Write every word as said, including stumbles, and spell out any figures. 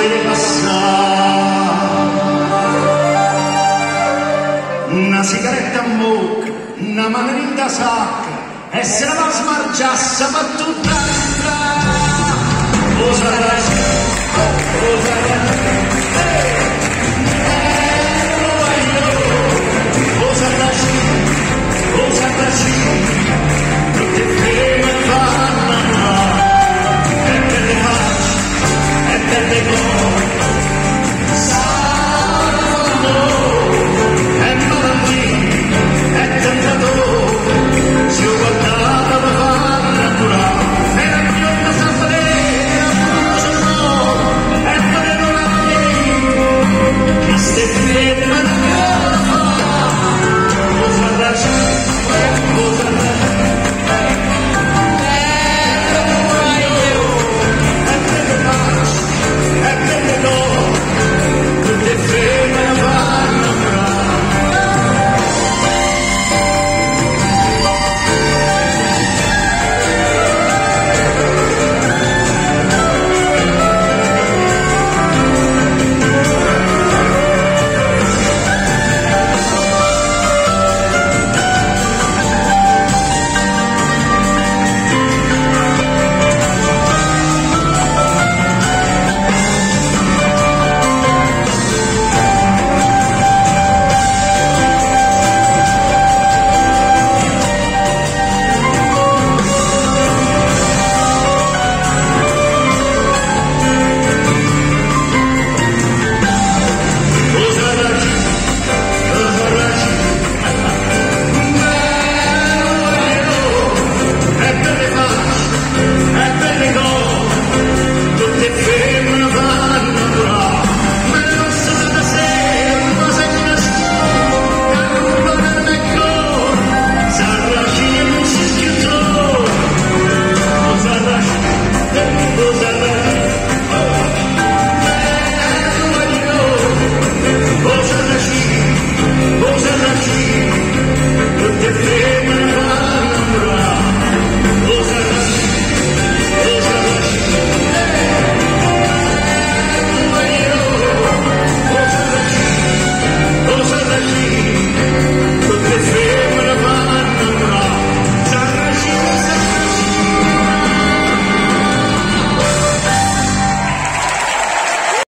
vede passare una sigaretta a bocca, una manina da sacca e se la va smargiassa per tutta l'entrata. Cosa resta? Cosa resta? Cosa resta? Cosa resta? Tutte prime fanno e per le facce e per le cose